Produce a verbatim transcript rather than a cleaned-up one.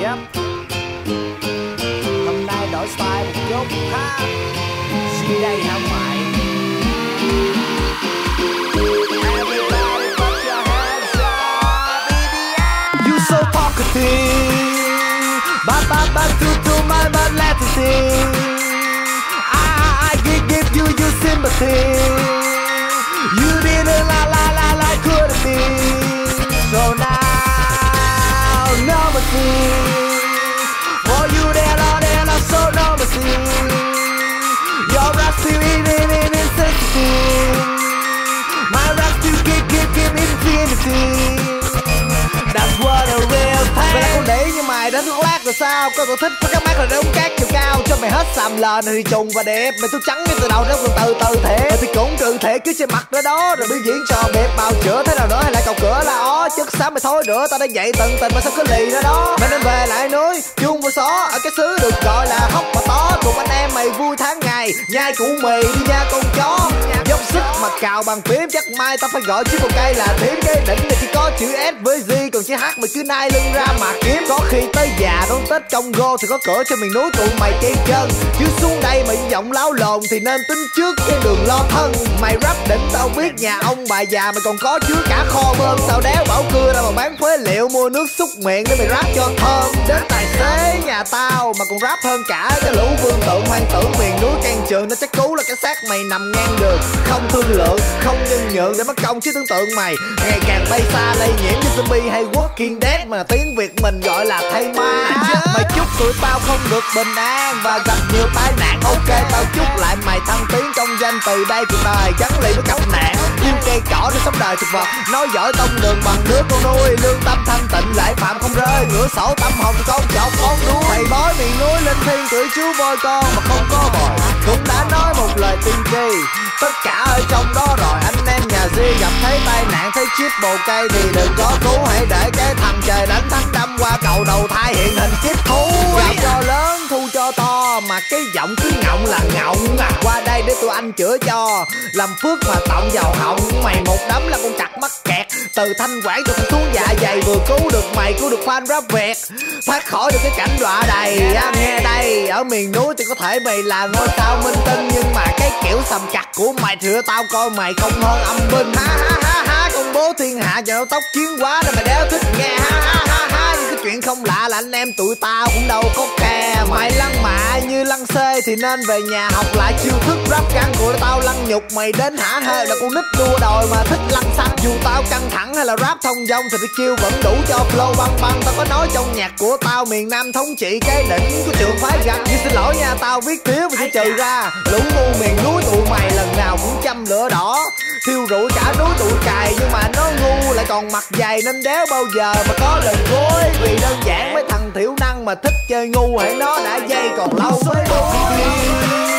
Yep. Hôm nay đổi style một chút ha. Suy đây hả mày? Everybody put your hands up in the air. You so talkative, ba ba ba to to my my let to sing. I I give give you your sympathy. You didn't la la la la could have been. So now no mercy for you there are there are so no mercy. Your rap still in in in insensitive. My rap still give give give infinity. That's what a real thing. Mày là con đĩ như mày đến thuốc lát rồi sao? Có cậu thích với cái mắt là đống cát chiều cao. Cho mày hết xàm lờ này thì trùng và đẹp. Mày tóc trắng ngay từ đầu đến từ từ thế. Mày thì cũng cự thể cứ trên mặt đó đó. Rồi biểu diễn trò bẹp bào chữa thế nào nữa hay lại cầu cửa là ó. Chất xám mày thôi nữa tao đã dậy tận tình mà sao cứ lì đó đó. Mày nên về lại núi chuông vô xó. Ở cái xứ được gọi là hóc mà tó. Cùng anh em mày vui tháng ngày nhai củ mì đi nha con chó. Dốc sức mà cào bằng phím chắc mai tao phải gọi chiếc một cây là thím. Cái đỉnh này chỉ có chữ S với G còn chữ H mày cứ nai lưng ra mà kiếm. Có khi tới già đón Tết Congo thì có cửa cho miền núi tụi mày chen chân. Chứ xuống đây mày giọng láo lồn thì nên tính trước cái đường lo thân. Mày rap đỉnh tao biết nhà ông bà già mày còn có chứa cả kho bơm. Tao đéo bảo cưa đâu mà bán phế liệu mua nước xúc miệng để mày rap cho thơm. Đến tài xế nhà tao mà còn rap hơn cả cái lũ vương tượng hoang tưởng miền núi can trường. Nó chắc cú là cái xác mày nằm ngang đường. Không thương lượng, không nhân nhượng để mất công chứ tưởng tượng mày ngày càng bay xa lây nhiễm như zombie hay Walking Dead mà tiếng Việt mình gọi là thay ma. Mày chúc tụi tao không được bình an và gặp nhiều tai nạn. Ok tao chúc lại mày thăng tiến trong danh từ đây cuộc đời gắn liền với cọc nạn. Yêu cây cỏ để sống đời thực vật, nói giỏi tông đường bằng đứa con nuôi. Lương tâm thanh tịnh lễ phạm không rơi, ngửa sổ tâm hồn con chọc con đuôi. Thầy bói miền núi lên thiên cưỡi chú voi con mà không có bòi cũng đã nói một lời tiên tri. Tất cả ở trong đó rồi anh em nhà Di gặp thấy tai nạn thấy chip bồ cây thì đừng có cứu. Hãy để cái thằng trời đánh thắng đâm qua cầu đầu thai hiện hình chip thú. Gạo cho lớn thu cho to mà cái giọng cứ ngọng là ngọng à. Qua đây để tụi anh chữa cho làm phước mà tọng vào họng. Mày một đấm là con chặt mắc kẹt từ thanh quản cho thằng xuống dạ dày. Vừa cứu được mày cứu được fan rap Việt thoát khỏi được cái cảnh đọa đầy. À, nghe đây ở miền núi thì có thể mày là ngôi sao minh tinh nhưng mà cái kiểu sầm chặt của mày thì tao coi mày không hơn âm binh. Ha ha ha ha công bố thiên hạ giờ tóc chiến quá nên mày đéo thích nghe. Ha ha ha ha nhưng cái chuyện không lạ là anh em tụi tao cũng đâu có kè. Mày lăng mạ như lăng xê thì nên về nhà học lại chiêu thức rap căng của tao lăng nhục mày đến hả hê. Là con nít đua đòi mà thích lăng xăng. Dù tao căng thẳng hay là rap thông dong thì cái chiêu vẫn đủ cho flow băng băng. Tao có nói trong nhạc của tao miền Nam thống trị cái đỉnh của trường phái gặt. Nhưng xin lỗi nha tao viết thiếu và sẽ trừ ra lũ ngu miền núi tụi mày lần nào cũng châm lửa đỏ thiêu rụi cả núi tụi cày. Nhưng mà nó ngu lại còn mặt dày nên đéo bao giờ mà có lần cuối. Vì đơn giản mấy thằng thiểu năng mà thích chơi ngu hãy nó đã dây còn lâu mới đúng.